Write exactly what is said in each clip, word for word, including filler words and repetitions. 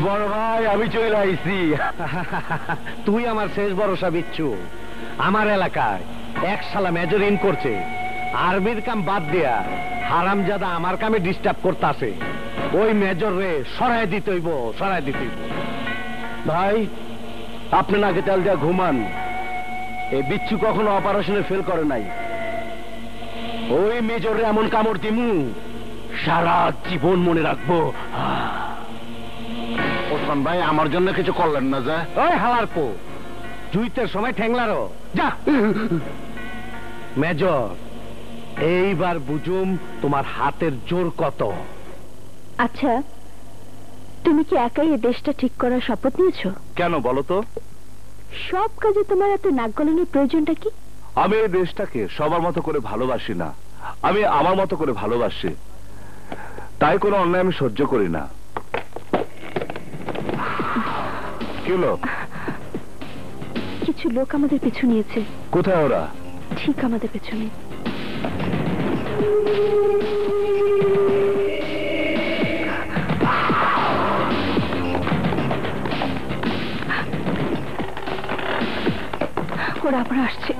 বড় ভাই আমি চলে আইছি। তুই আমার শেষ ভরসা বিচ্ছু। আমার এলাকায় এক শালা মেজর ইন করছে, আর্মির কাম বাদ দেয়া হারামজাদা আমার কামে ডিস্টার্ব করতেছে। ওই মেজর রে সরাই দিতে হইব, সরাই দিতে হইব। ভাই আপনি নাকে তেল দিয়া ঘুমান, এই বিচ্ছু কখনো অপারেশনে ফেল করে নাই। ওই মেজর রে এমন কামড় দিমু সারা জীবন মনে রাখবো। ওসমান ভাই আমার জন্য কিছু করলেন না? যা ওই হালার পো, জুইতের সময় ঠ্যাংলারো যা। মেজর এইবার বুঝুম তোমার হাতের জোর কত। আচ্ছা তুমি কি একাই এই দেশটা ঠিক করার শপথ নিয়েছো? কেন বলো তো? সব কাজে তোমার এত নাক গলানোর প্রয়োজনটা কি? আমি এই দেশটাকে সবার মতো করে ভালোবাসি না, আমি আমার মতো করে ভালোবাসি, তাই কোনো অন্যায় আমি সহ্য করি না। কি হলো? কিছু লোক আমাদের পিছু নিয়েছে। কোথায় ওরা? ঠিক আমাদের পেছনে। ওরা আবার আসছে।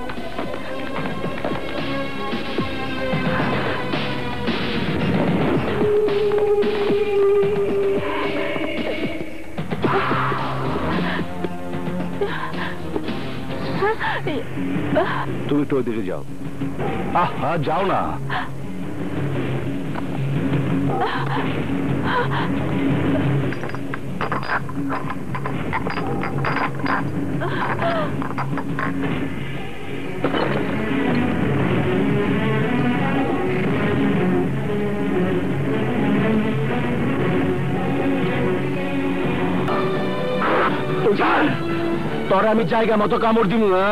তুমি একটু ওইদিকে যাও। আহা যাও না। তোর আমি জায়গা মতো কামড় দিব না।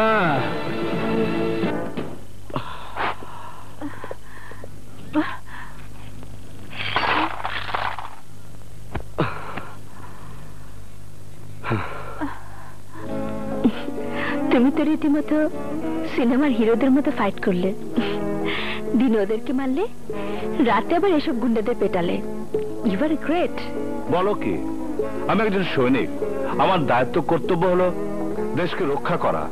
তুমি তো রীতিমতো সিনেমার হিরোদের মতো ফাইট করলে, দিনে ওদেরকে মারলে, রাতে আবার এসব গুন্ডাদের পেটালে। You are great. বলো কি? আমি একজন সৈনিক, আমার দায়িত্ব কর্তব্য হলো দেশকে রক্ষা করা।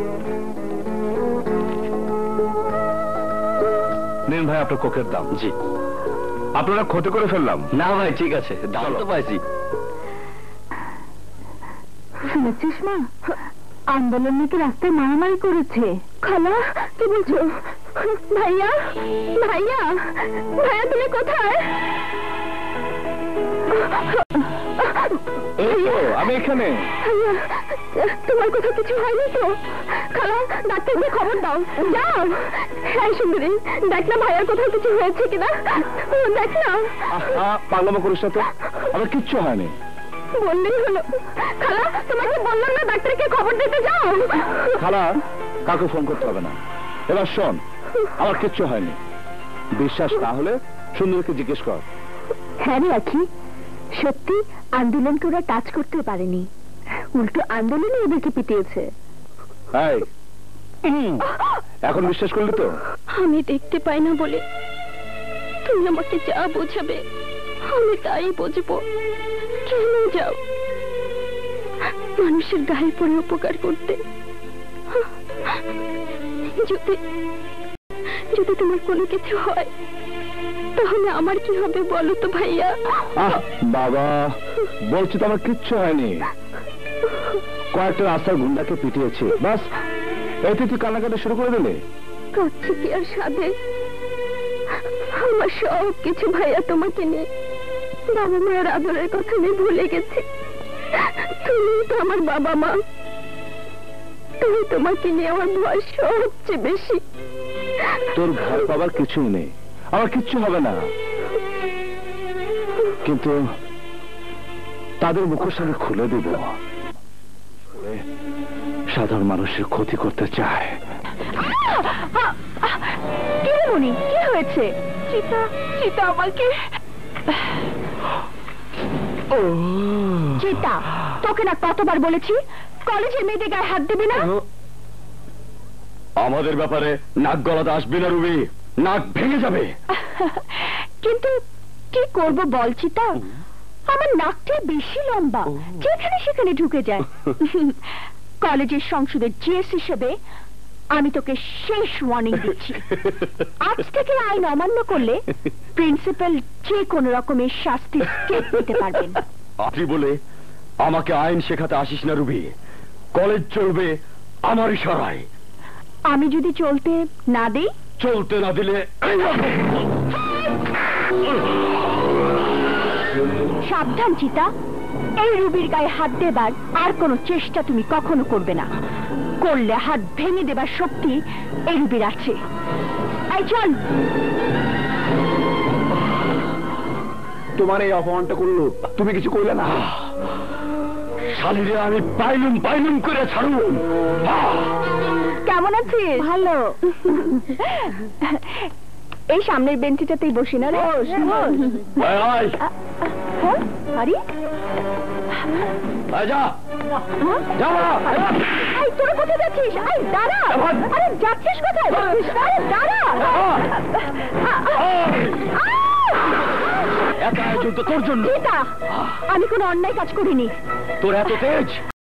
নিন ভাই আপনার কোকের দাম। জি। আপনারা ক্ষতি করে ফেললাম? না ভাই ঠিক আছে, দাম তো পাইছি। শুনেছিস মা, আন্দোলন নাকি রাস্তায় মারামারি করেছে। খালা কি বলছো? ভাইয়া ভাইয়া ভাইয়া তুমি কোথায়? আমি এখানে। তোমার কোথাও কিছু হয়নি তো? খালা ডাক্তারকে খবর দাও, যাও। হ্যাঁ সুন্দরী, দেখ না ভাইয়ার কোথাও কিছু হয়েছে কিনা, দেখ না। পাগলামো করিস না তো, আমার কিচ্ছু হয়নি। বললেই হলো। খালা তোমাকে বললাম না ডাক্তারকে খবর দিতে যাও। খালা কাউকে ফোন করতে হবে না। এবার শোন, আমার কিচ্ছু হয়নি। বিশ্বাস না হলে সুন্দরীকে জিজ্ঞেস কর। হ্যাঁ রে আখি, সত্যি আন্দোলনকে ওরা টাচ করতে পারেনি, উল্টো আন্দোলনে ওদেরকে পিটিয়েছে। এখন বিশ্বাস করলি তো? আমি দেখতে পাই না বলে তুমি আমাকে যা বোঝাবে আমি তাই বুঝবো। কেন যাও মানুষের গায়ে পড়ে উপকার করতে? যদি যদি তোমার কোনো কিছু হয় তাহলে আমার কি হবে বলো তো ভাইয়া? বাবা বলছি তো আমার কিচ্ছু হয়নি, কয়েকটা রাস্তার গুন্ডাকে পিটিয়েছে, বাস। এতে তুই কান্নাকাটি শুরু করে দিলে? কাচ্ছি কি আর সাধে? আমার সব কিছু ভাইয়া তোমাকে নিয়ে, বাবা মায়ের আদরের কথা আমি ভুলে গেছি। তুমি তো আমার বাবা মা, তুমি তোমাকে নিয়ে আমার ভয় সবচেয়ে বেশি। তোর ভয় পাবার কিছুই নেই, আমার কিচ্ছু হবে না। কিন্তু তাদের মুখের সামনে খুলে দিব, সাধারণ মানুষের ক্ষতি করতে চায়। কি মনি, কি হয়েছে? চিতা চিতা আমাকে। চিতা তোকে না কতবার বলেছি কলেজের মেয়েদের গায়ে হাত দিবি না। আমাদের ব্যাপারে নাক গলাতে আসবি না রুবি, নাক ভেঙে যাবে। কিন্তু কি করব বল চিতা, আমার নাকটা বেশি লম্বা, যেখানে সেখানে ঢুকে যায়। কলেজের সংসদের জিএস হিসেবে আমি তোকে শেষ ওয়ার্নিং দিচ্ছি। আজ থেকে আইন অমান্য করলে প্রিন্সিপাল যে কোনো রকমের শাস্তি স্টেপ নিতে পারবেন। আপনি বলে আমাকে আইন শেখাতে আসিস না রুবি। কলেজ চলবে আমার ইশারায়। আমি যদি চলতে না দেই? চলতে না দিলে সাবধান চিতা, এই রুবির গায়ে হাত দেবার আর কোনো চেষ্টা তুমি কখনো করবে না। করলে হাত ভেঙে দেবার শক্তি এই রুবির আছে। এই চল। তোমার এই অপমানটা করলো, তুমি কিছু কইলে না। শালীরে আমি পাইলুম পাইলুম করে ছাড়ুম। কেমন আছিস? ভালো। এই সামনের বেঞ্চিটাতেই বসি না রে। আরে যা যা। আই তোরা কোথায় যাচ্ছিস? আই দাঁড়া। আরে যাচ্ছিস কোথায়? আরে দাঁড়া। এত আয়োজন তো তোর জন্য। আমি কোনো অন্যায় কাজ করিনি। তোর এত তেজ?